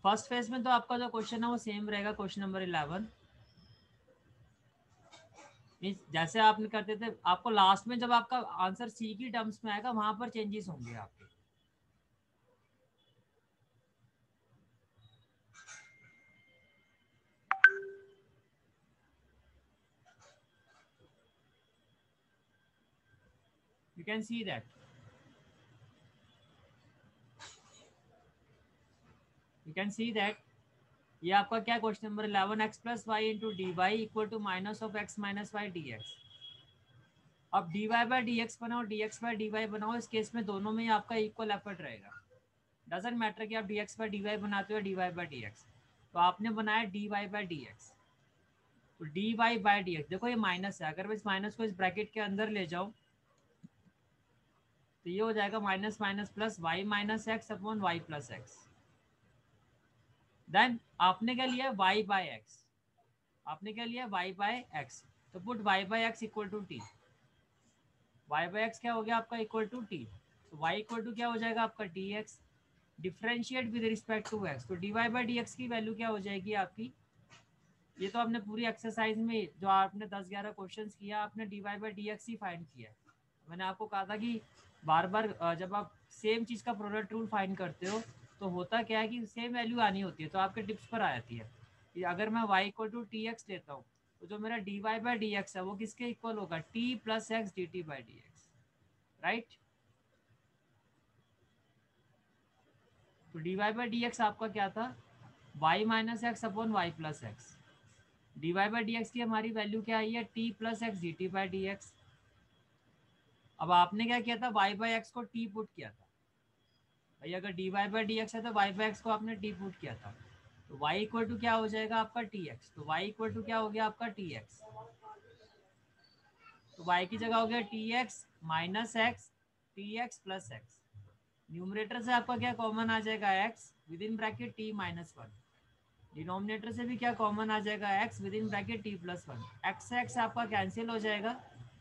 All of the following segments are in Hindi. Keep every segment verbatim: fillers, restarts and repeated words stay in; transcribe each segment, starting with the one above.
फर्स्ट फेज में तो आपका जो क्वेश्चन है वो सेम रहेगा, क्वेश्चन नंबर इलेवन। जैसे आपने करते थे, आपको लास्ट में जब आपका आंसर सी की टर्म्स में आएगा वहां पर चेंजेस होंगे आपके। You can see that, you can see that ये आपका क्या question number eleven, x plus y into d y equal to minus of x minus y d x. अब d y by d x बनाओ, d x by d y बनाओ, इस केस में दोनों में ही आपका इक्वल एफर्ट रहेगा। डजेंट मैटर कि आप d x by d y बनाते हो d y by d x. तो आपने बनाया d y by d x, तो d y by d x, देखो ये माइनस है, अगर मैं इस माइनस को इस ब्रैकेट के अंदर ले जाऊं तो ये हो जाएगा minus minus plus y minus x upon y plus x. Then आपने क्या लिया वाई बाय एक्स, आपने क्या लिया वाई बाय एक्स, तो put y by x equal to t. Y by x क्या हो गया आपका इक्वल टू टी, तो वाई इक्वल टू क्या हो जाएगा आपका d x. Differentiate with respect to x, तो d y by d x की वैल्यू क्या हो जाएगी आपकी, ये तो आपने पूरी एक्सरसाइज में जो आपने दस ग्यारह क्वेश्चन किया आपने d y by d x ही फाइंड किया है। मैंने आपको कहा था कि बार बार जब आप सेम चीज़ का प्रोडक्ट रूल फाइंड करते हो तो होता क्या है कि सेम वैल्यू आनी होती है, तो आपके टिप्स पर आ जाती है कि अगर मैं y equal to t x लेता हूँ तो जो मेरा d y by d x है वो किसके इक्वल होगा, t plus x d t by d x, right. तो d y by d x आपका क्या था, y minus x upon y plus x. D y by d x की हमारी वैल्यू क्या आई है, t plus x d t by d x. अब आपने क्या किया था, y बाई एक्स को t पुट किया था, भाई अगर d y by d x है तो वाई बाई एक्स को आपने टी पुट किया था, तो y इक्वल टू क्या हो जाएगा आपका टी एक्स, तो y इक्वल टू क्या हो गया आपका टी एक्स, तो y की जगह हो गया t x minus x t x plus x. Numerator से आपका क्या कॉमन आ जाएगा x with in bracket t minus one, denominator से भी क्या कॉमन आ जाएगा x with in bracket t plus one. X से एक्स आपका कैंसिल हो जाएगा,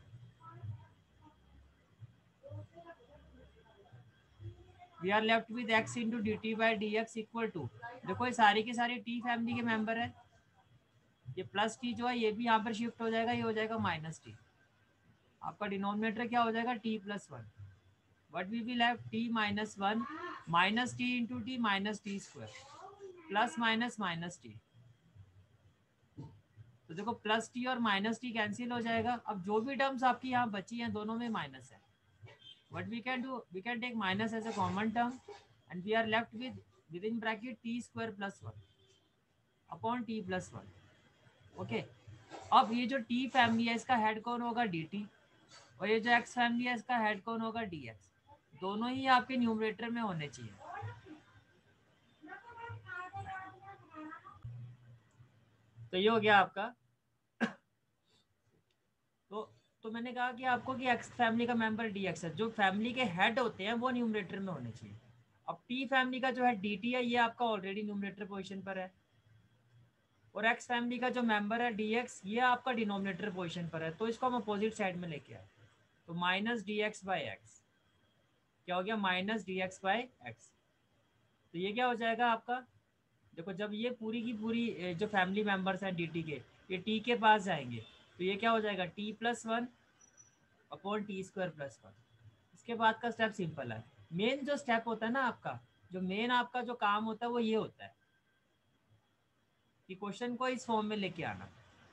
we are left with x into d t by d x equal to, देखो ये सारी की सारी t फैमिली के मेंबर है, ये प्लस टी जो है ये भी यहाँ पर शिफ्ट हो जाएगा, ये हो जाएगा माइनस टी। आपका डिनोमिनेटर क्या हो जाएगा t plus one, what we will have t minus one minus t into t minus t square plus minus minus t. तो देखो प्लस टी और माइनस टी कैंसिल हो जाएगा, अब जो भी टर्म्स आपकी यहाँ बची हैं दोनों में माइनस है, what we can do, we can take minus as a common term and we are left with within bracket t square plus one upon t plus one. Okay, अब ये जो t फैमिली है इसका हेड कौन होगा dt, और ये जो x फैमिली है इसका हेड कौन होगा dx, दोनों ही आपके न्यूमरेटर में होने चाहिए। तो ये हो गया आपका। तो तो मैंने कहा कि आपको कि x फैमिली का मेंबर dx है, जो फैमिली के हेड होते हैं वो न्यूमरेटर में होने चाहिए। अब t फैमिली का जो है dt है ये आपका ऑलरेडी न्यूमरेटर पोजीशन पर है, और x फैमिली का जो मेंबर है dx ये आपका डिनोमिनेटर पोजीशन पर है, तो इसको हम अपोजिट साइड में लेके आए, तो minus d x by x क्या हो गया, minus d x by x. तो ये क्या हो जाएगा आपका, देखो जब ये पूरी की पूरी जो फैमिली मेंबर्स हैं डी टी के ये टी के पास जाएंगे तो ये क्या हो जाएगा t plus one upon t square plus one. इसके बाद का स्टेप सिंपल है, मेन जो स्टेप होता है ना आपका, जो मेन आपका जो काम होता है वो ये होता है कि क्वेश्चन को इस फॉर्म में लेके आना।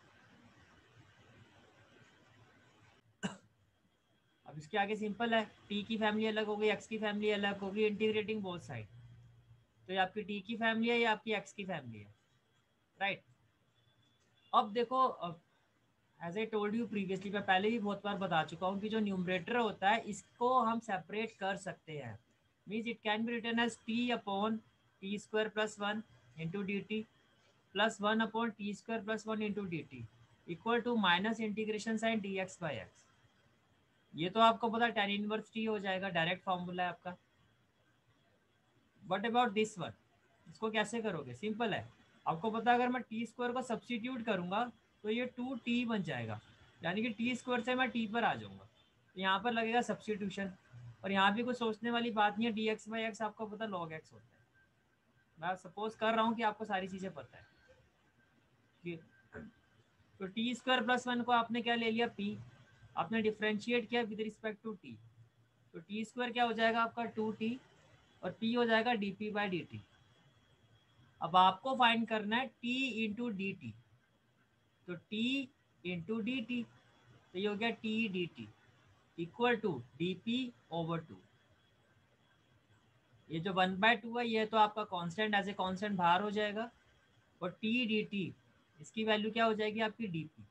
अब इसके आगे सिंपल है, टी की फैमिली अलग होगी एक्स की फैमिली अलग होगी, इंटीग्रेटिंग बोथ साइड, तो ये आपकी टी की फैमिली है ये आपकी एक्स की फैमिली है, राइट। अब देखो as I told you previously, मैं पहले भी बहुत बार बता चुका हूँ कि जो न्यूमरेटर होता है इसको हम सेपरेट कर सकते हैं, means it can be written as t upon t square plus one into d t plus one upon t square plus one into d t equal to minus integration sine d x by x. ये तो आपको पता टेन इनवर्स टी हो जाएगा, डायरेक्ट फॉर्मूला है आपका। बट अबाउट दिस वन, इसको कैसे करोगे, सिंपल है, आपको पता अगर मैं टी स्क्वायर को सब्सटीट्यूट करूंगा तो ये टू टी बन जाएगा, यानी कि टी स्क्वायर से मैं टी पर आ जाऊंगा, तो यहाँ पर लगेगा सब्सटीट्यूशन। और यहाँ भी कुछ सोचने वाली बात नहीं है, डी एक्स बाई एक्स आपको पता लॉग एक्स होता है, मैं सपोज कर रहा हूँ कि आपको सारी चीज़ें पता है। ठीक, तो टी स्क्वायर प्लस वन को आपने क्या ले लिया, पी, आपने डिफ्रेंशिएट किया विद रिस्पेक्ट टू टी, तो टी स्क्वायर क्या हो जाएगा आपका टू टी और पी हो जाएगा d p by d t. अब आपको फाइंड करना है टी इंटू डी टी, तो टी इंटू डी टी, तो ये हो गया t d t equal to d p over two. ये जो वन बाय टू है ये तो आपका कांस्टेंट एज ए कांस्टेंट बाहर हो जाएगा, और टी डी टी इसकी वैल्यू क्या हो जाएगी आपकी d p.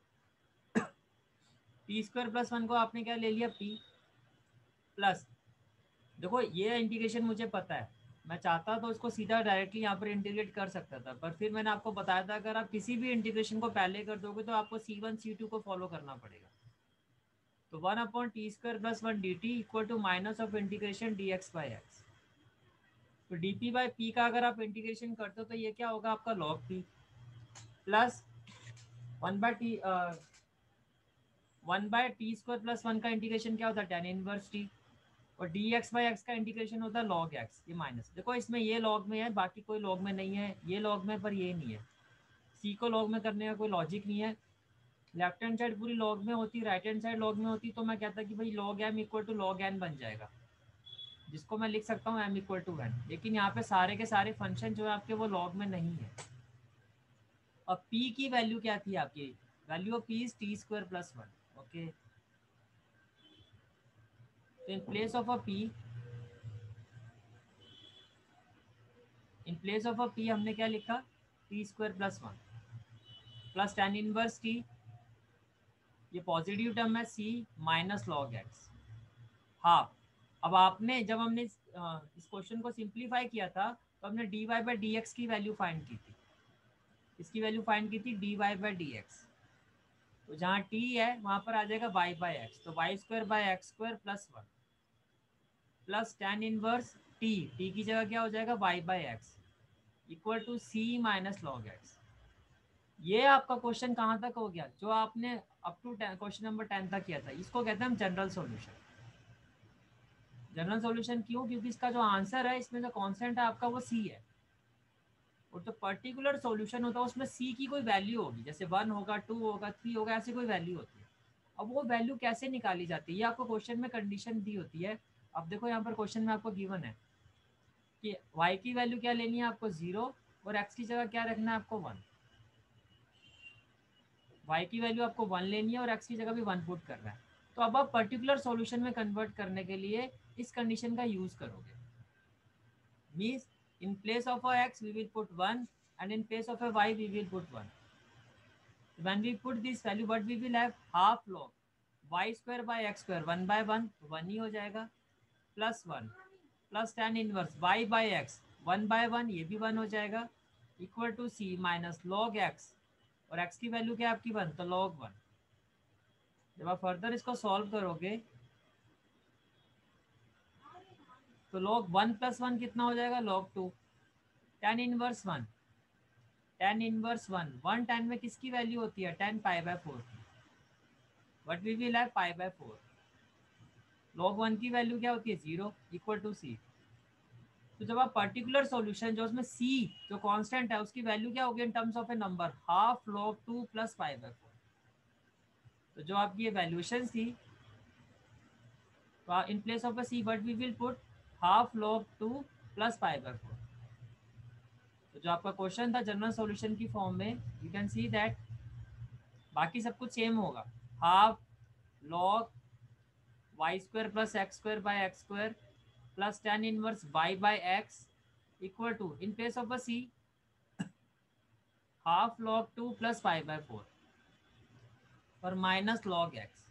T square plus one को आपने क्या ले लिया, पी प्लस, देखो ये इंटीग्रेशन मुझे पता है, मैं चाहता तो उसको सीधा डायरेक्टली यहाँ पर इंटीग्रेट कर सकता था, पर फिर मैंने आपको बताया था अगर आप किसी भी इंटीग्रेशन को पहले कर दोगे तो आपको सी वन सी टू को फॉलो करना पड़ेगा। तो one upon t square plus one d t equal to minus of integration d x by x. तो डी पी बाई पी का अगर आप इंटीग्रेशन करते हो तो ये क्या होगा आपका log p plus one by t one by t square plus one का इंटीग्रेशन क्या होता है टेन इनवर्स टी, और डी एक्स बाई एक्स का इंटीग्रेशन होता है लॉग एक्स, ये माइनस, देखो इसमें ये लॉग में है बाकी कोई लॉग में नहीं है, ये लॉग में पर ये नहीं है, सी को लॉग में करने का कोई लॉजिक नहीं है। लेफ्ट हैंड साइड पूरी लॉग में होती, राइट हैंड साइड लॉग में होती, तो मैं कहता कि भाई log m equal to log n बन जाएगा, जिसको मैं लिख सकता हूँ एम इक्वल टू एन, लेकिन यहाँ पे सारे के सारे फंक्शन जो है आपके वो लॉग में नहीं है। अब पी की वैल्यू क्या थी आपकी, value of p is t square plus one, okay. तो in place of a p in place of a p हमने क्या लिखा, t square plus one plus tan inverse t, ये पॉजिटिव टर्म है, c minus log x half. अब आपने जब हमने इस क्वेश्चन को सिंप्लीफाई किया था तो हमने d y by d x की वैल्यू फाइंड की थी, इसकी वैल्यू फाइंड की थी d y by d x, तो जहाँ टी है वहाँ पर आ जाएगा वाई बाई एक्स, तो y square by x square plus one plus tan inverse t, t की जगह क्या हो जाएगा y by x equal to c minus log x. ये आपका क्वेश्चन कहाँ तक हो गया, जो आपने up to question number ten तक किया था, इसको कहते हैं हम जनरल सॉल्यूशन। जनरल सॉल्यूशन क्यों, क्योंकि इसका जो आंसर है इसमें जो कॉन्सेंट है आपका वो सी है, और जो पर्टिकुलर सॉल्यूशन होता है उसमें सी की कोई वैल्यू होगी, जैसे वन होगा, टू होगा, थ्री होगा, ऐसी कोई वैल्यू होती है। अब वो वैल्यू कैसे निकाली जाती है, ये आपको क्वेश्चन में कंडीशन दी होती है। अब देखो यहाँ पर क्वेश्चन में आपको गिवन है कि y की वैल्यू क्या लेनी है आपको जीरो, और x की जगह क्या रखना है आपको वन। y की वैल्यू आपको वन लेनी है और x की जगह भी वन पुट करना है। तो अब आप पर्टिकुलर सॉल्यूशन में कन्वर्ट करने के लिए इस कंडीशन का यूज करोगे, means in place of a x we will put one and in place of a y we will put one. When we put this value what we will have, half log y square by x square, one by one one ही हो जाएगा, plus one plus tan inverse y by x, one by one ये भी वन हो जाएगा, equal to c minus log x, और x की वैल्यू क्या है आपकी वन, तो लॉग वन। जब आप फर्दर इसको सॉल्व करोगे तो लॉग वन प्लस वन कितना हो जाएगा, log two, tan inverse one, tan inverse one, one tan में किसकी वैल्यू होती है, टेन पाई बाय फोर की, but we will have pi by four. Log one की वैल्यू क्या होती है, जीरो, इक्वल टू सी। तो जब आप पर्टिकुलर सॉल्यूशन जो उसमें सी जो कांस्टेंट है उसकी वैल्यू क्या होगी in terms of a number, half log two plus pi by four. तो जो आपकी ये वैल्यूएशन थी, तो in place of a c but we will put half log two plus pi by four. तो जो आपका क्वेश्चन था जनरल सॉल्यूशन की फॉर्म में, यू कैन सी दैट बाकी सब कुछ सेम होगा, half log y square plus x square by x square plus tan inverse y by x equal to in place of a c half log two plus pi by four और minus log x.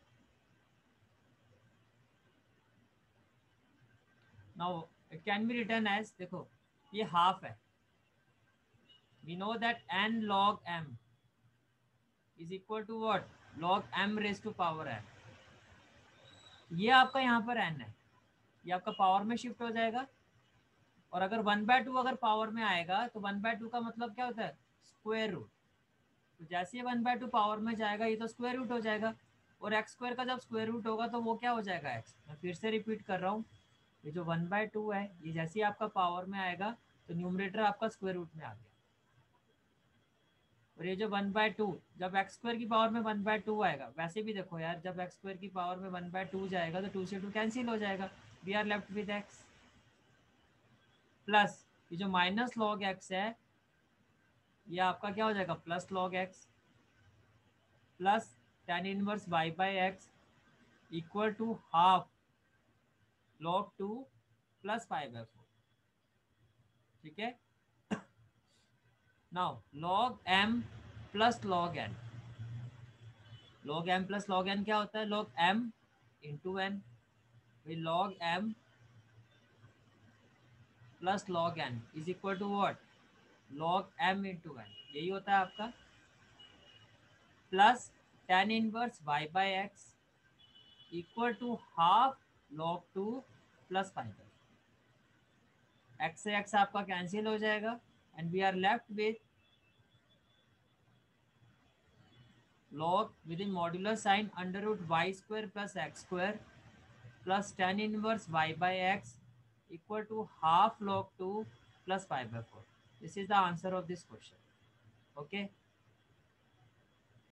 Now it can be return as, देखो ये हाफ है, we know that n log m is equal to what, log m raised to power n। ये आपका यहाँ पर n है, ये आपका पावर में शिफ्ट हो जाएगा, और अगर वन बाय टू अगर पावर में आएगा तो वन बाय टू का मतलब क्या होता है, स्क्वायर रूट। तो जैसे ये वन बाय टू पावर में जाएगा ये तो स्क्वायर रूट हो जाएगा, और एक्स स्क्वायर का जब स्क्वायर रूट होगा तो वो क्या हो जाएगा एक्स। मैं फिर से रिपीट कर रहा हूँ, ये जो वन बाय टू है ये जैसे ही आपका पावर में आएगा तो न्यूमरेटर आपका स्क्वायर रूट में आ गया। और ये जो वन बाय टू, जब एक्स स्क्वायर की पावर में वन बाय टू आएगा, वैसे भी देखो यार, जब एक्स स्क्वायर की पावर में वन बाय टू जाएगा तो टू से टू कैंसिल हो जाएगा, we are left with x. Plus ये जो माइनस लॉग एक्स है ये आपका क्या हो जाएगा, plus log x, plus tan inverse y by x equal to half log two plus five by four. ठीक है, now log m plus log n, log m plus log n क्या होता है, log m into n, log m plus log n is equal to what, log m into n, यही होता है आपका। Plus tan inverse y by x equal to half log two plus five, x से एक्स आपका कैंसिल हो जाएगा and we are left with log within modular sign under root y square plus x square plus tan inverse y by x equal to half log two plus five by four. This is the answer of this question. Okay.